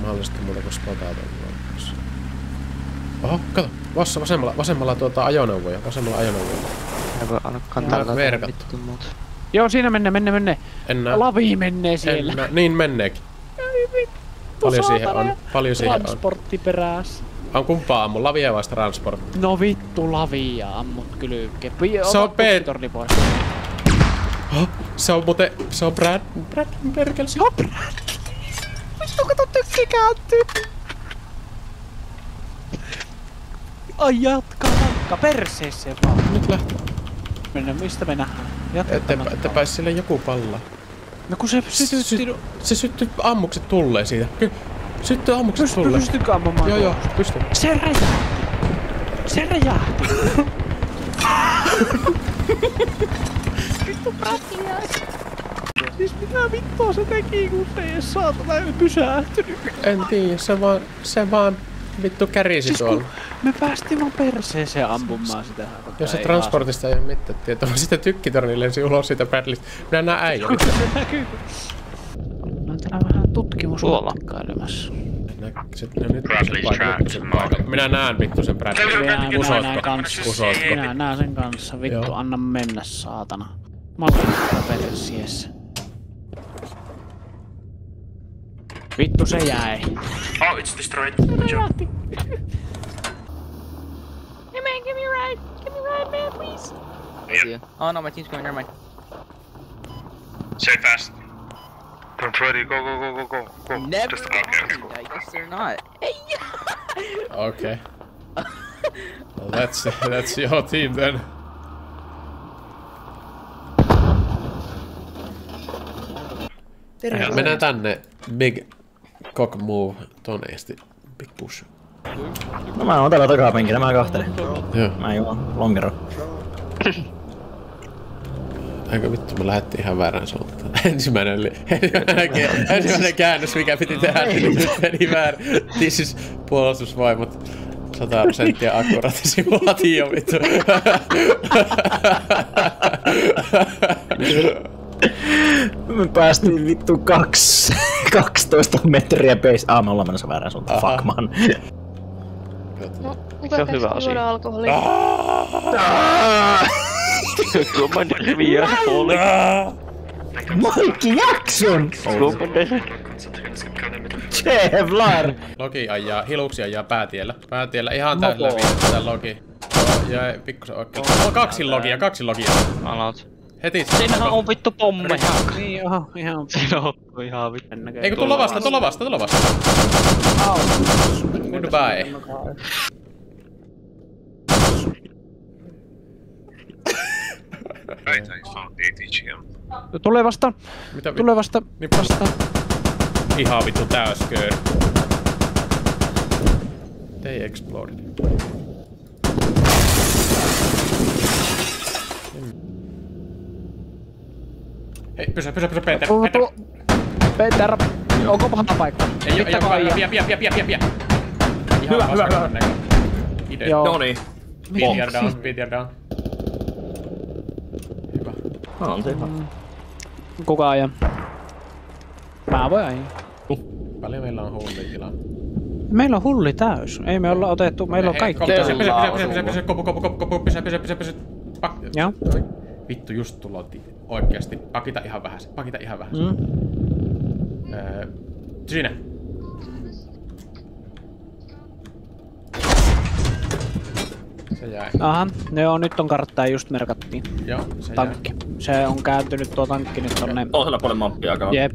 mahdollisesti muuta kuin spotaton. Oho, kato. Vasemmalla ajoneuvoja. Vasemmalla ajoneuvoja. Ei voi kantaa verkattu. Joo, siinä menne. En näe. Lavi menee siellä. Niin menneekin. Ei vittu, Paljon siihen on. Transportti perässä. On kumpaa ammu, lavia vai transportti? No vittu, lavia ammut kylykeen. Se on torni pois. Se on muuten, se on Brad perkele. Se on Brad. Vittu, kato tykki kääntyy. Ai jatka perseeseen vaan. Nyt lähtee. Mistä me nähdään? Että pääs sille joku palla. No kun se sytytti... Se syttyi ammukset tullee siitä. Syttyi ammukset tullee. Pystytkö ammumaan? Joo, pystyn. Se räjähti! Vittu prättiä! Siis mitä vittua se teki, kun se ei saatana pysähtynyt? En tiedä, se vaan vittu kärisi siis tuolla. Me päästiin vaan perseeseen ampumaan sitä. Jos se transportista ei oo mitään tietoa, sitten tykkitorni lensi ulos siitä Bradleystä. Minä näen äijä. Se näkyy. Ollaan täällä vähän tutkimusmatkailemassa. Minä näen vittu sen Bradley. Usotko? Minä näen sen kanssa. Vittu, anna mennä saatana. Mä oon persiessä. Vittu se jäi. Oh, it's destroyed. Good job. Hey man, give me a ride. Give me a ride, man, please. Yeah. Oh no, my team's coming, never mind. Say fast. Don't ready, go. Never Just mind. okay, cool. I guess they're not. Hey! Okay. Well, that's your team then. Mennään tänne. Big cock move. Toneesti. Big push. No mä oon täällä takapenkillä, mä kahtelen. Joo. Mä juon lonkero. Aika vittu, me lähdettiin ihan väärään suuntaan. Ensimmäinen käännös, mikä piti tehdä, niin nyt meni väärin. This is puolustusvoimat. 100% akkuraatti simulaatio vittu. Me päästiin vittu 12 metriä pace. Me ollaan menossa väärään suuntaan. Fuck man. No, kuka käski juoda alkoholia? Commander Viaspoli. Mikey Jackson! Kevlar! Logi ajaa, hiluksi ajaa päätiellä. Päätiellä ihan tällä viikolla Logi. Ja pikkusen oikein. On kaksi logia. Alat. Heti. Siinähän on vittu pommeja. Niin, oho, ihan. Siinä on ihan vittu. Eikö tulla vasta. Goodbye. Right, I found 8 HM. Tulee vastaan. Mitä Tulee vastaan. Ihan vittu täysköön. They exploded. Hei, pysä, Peter. Peter, onko paha paikka? Ei vie. Hyvä. Idea. Noniin. Speed down. Hyvä. On se hyvä. Kuka ajaa? Mä voin ajaa. Paljon meillä on hullitila. Meillä on hulli täys. Ei me olla otettu, meillä on kaikki täys. Pysä, kopu, pysä. Joo. Vittu, just tuloti. Oikeesti. Pakita ihan vähäsen. Siinä. Se jäi. Aha, joo, nyt on karttaa just merkattiin. Joo, se tankki. jäi. Se on kääntynyt tuo tankki nyt tonne. Toisella puolella mappia aika. Jep.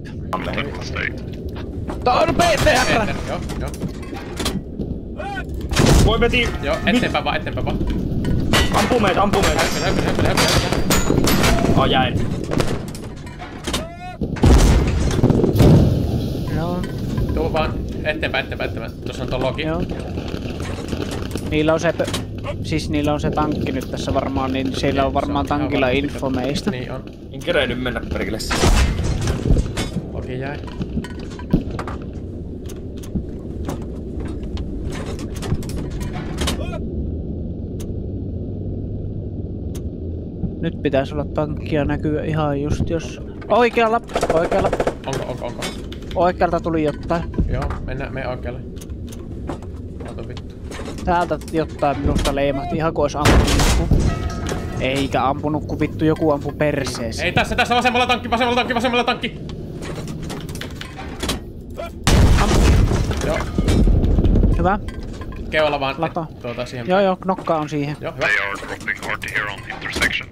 Tää on PTR! Joo. Voi veti! Joo, eteenpäin vaan. Ampuu meitä! Höpö. Jäin. Joo. Tuu vaan eteenpäin. Tuossa on tuo logi. Joo. Niillä on se tankki nyt tässä varmaan, niin siellä on varmaan tankilla info meistä. Niin on. En kerennyt mennä perkele. Logi jäi. Nyt pitäisi olla tankkia näkyä ihan just jos... Oikealla! Onko? Oikealta tuli jotain. Joo, mene oikealle. Ota vittu. Täältä jotain minusta leimahti ihan kuin ois ampunut joku. Eikä ampunut, kun vittu joku ampu perseeseen. Ei tässä vasemmalla tankki! Joo. Hyvä. Keolla vaan Lato. siihen. Joo, knokka on siihen. Joo, hyvä. They are dropping hard here on intersection.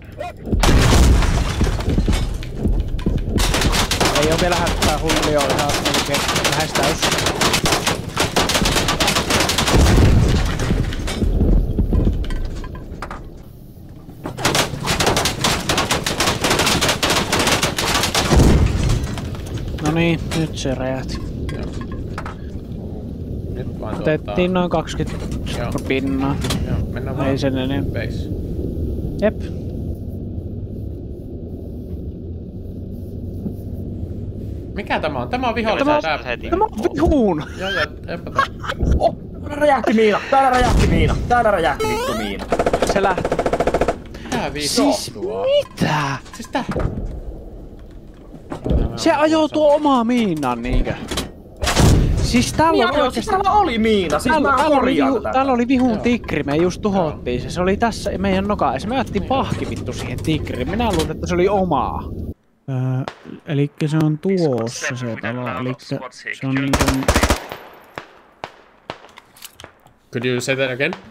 Ei oo vielä hättää Hullio ihan melkein lähes täys. Noniin, nyt se räjähti. Nyt vaan Otettiin noin 20 pinnaa. Joo, mennään vaan. Ei sen enempää. Base. Jep. Mikä tämä on? Tämä on vihollisen tää. Tämä on vihuun! Joo, eppätä. Täällä räjähti miina! Täällä räjähti vittu miina! Se lähti. Tää vittu. Siis mitä? Siis tää. Se ajoi tuo omaa miinan niinkö? Siis täällä on oikeesti... Täällä oli miina, siis mä korjaan tätä. Täällä oli vihun tikri, me just tuhottiin se. Se oli tässä meidän nokaessa. Me otettiin pahki vittu siihen tikriin. Minä luulen, että se oli omaa. Elikkä se on tuossa se talo. Elikkä se on niinkö... Could you say that again?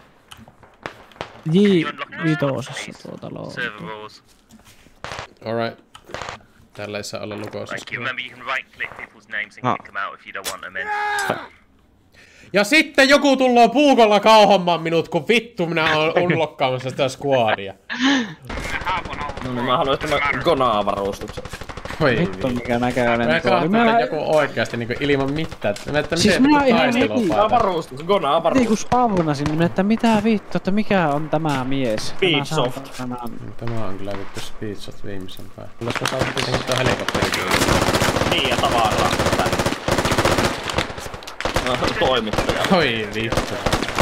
J5 tuo talo. Alright. Täällä ei saa olla lukossa. Thank you. Remember, you can right click people's names and kick them out if you don't want them in. Ja sitten joku tulloo puukolla kauhommaan minut, kun vittu minä oon unlockkaamassa sitä squadia. No niin, mä haluan tämän Gonaa-varustuksen. Oi Vittu mikä näköinen mä tuo oli. kahtaan joku oikeasti niinku ilman mitään. Että Siis miten minä ihan taistelua heti. paita. Varustus, Gonaa-varustus. Heti kun spavnasin, niin että mitä vittu, että mikä on tämä mies? Speedsoft. Tämä on kyllä vittu Speedsoft viimeisen päin. Olisiko saatu tietenkin tuo helikopteri? Niin ja tavaraa. Toimittaja. Oi vittu.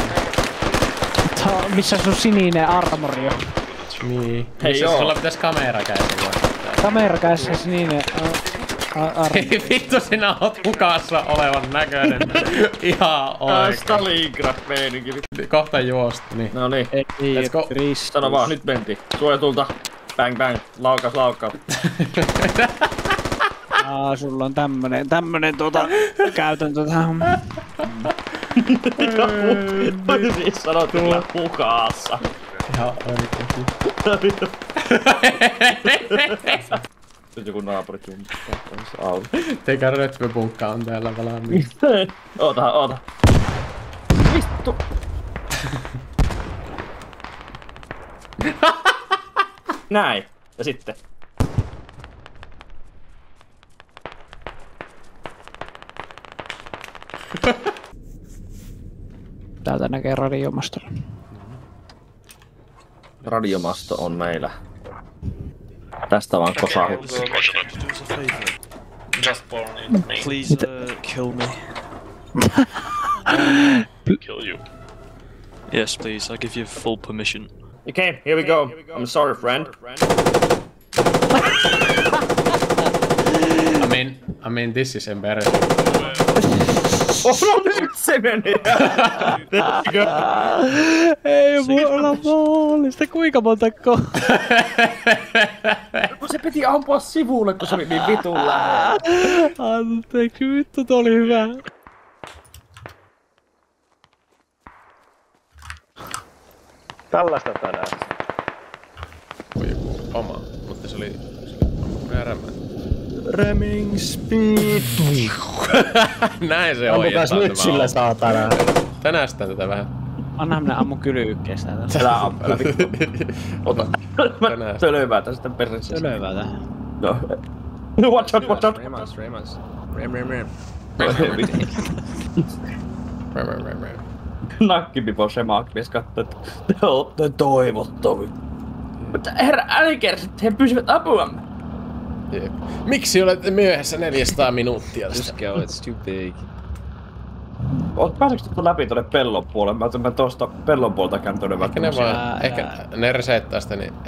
Missä sun sininen armori on? Niin. Hei Missä joo. sulla pitäis kamera käydä? Kamera kädessä sininen armori. Ei vittu sinä oot hukassa olevan näköinen. Ihan oikein. Stalingrad-meininki. Kohta juosta, niin. No niin. Ei, Kristus. Sano vaan, nyt mentiin. Suojatulta. Bang bang. Laukaus. Sulla on tämmönen käytäntö tähän. Siis sanot kyllä hukassa. Ihan oikeesti. Nyt joku naapuri jumppaa. Teikä rötvypunkka on täällä valmiin. Oota. Vittu. Näin. Ja sitten. Täältä näkee radiomastolla. Radiomasto on meillä. Tästä vaan kosahut. Please kill me. Kill you. Yes, please. I give you full permission. Okay, here we go. I'm sorry, friend. I mean, this is embarrassing. Oh, nyt se meni! Ei voi olla mahdollista, kuinka montako? Se piti ampua sivulle, kun se oli niin vitun lähellä. Anteeksi, vittu, toi oli hyvä. Tällaista tänään. Voi joku oma, mutta se oli rämmä. Ramming speed. Näin se Ammukas ohjataan nyt sillä saatana. Tänästään tätä vähän. Anna minä ammu kylyykkeestä. Älä vittu. Ota. Tölövätä sitten peressä. Tölövätä. No. Watch out. Ram. Nakkipipo se maakmies kattoo, että te ootte toivottomia. Mutta herra älykersit, he pysyvät apuamme. Jep. Miksi olette myöhässä 400 minuuttia? Just go, it's too big. Pääseekö tuon läpi tuonne pellon puolelle? Mä tuosta pellon puolta käyn tuonne Ehkä ne resettaa sitä, niin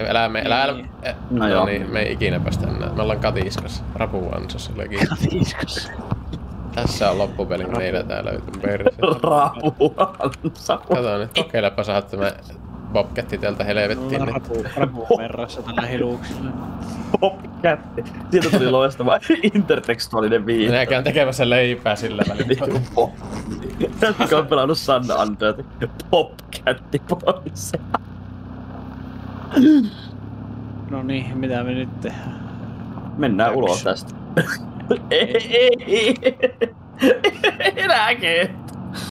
No joo. niin, me ei ikinä päästä enää. Me ollaan katiskassa, rapuansassa. Katiskassa. Tässä on loppupeli, meillä täällä löytyy perse. Rapuansa. Kato nyt, kokeilepa saada tämä Bobcatti täältä helvettiin. Rapuun verrassa tällä hiluuksilla. Bobcatti. Siitä tuli loistava intertekstuaalinen viitta. Minäkään tekemässä leipää sillä välillä. Jotka on pelannut San Andreas. Bobcatti pois. No niin, mitä me nyt tehdään? Mennään ulos tästä. Ei. Eläke.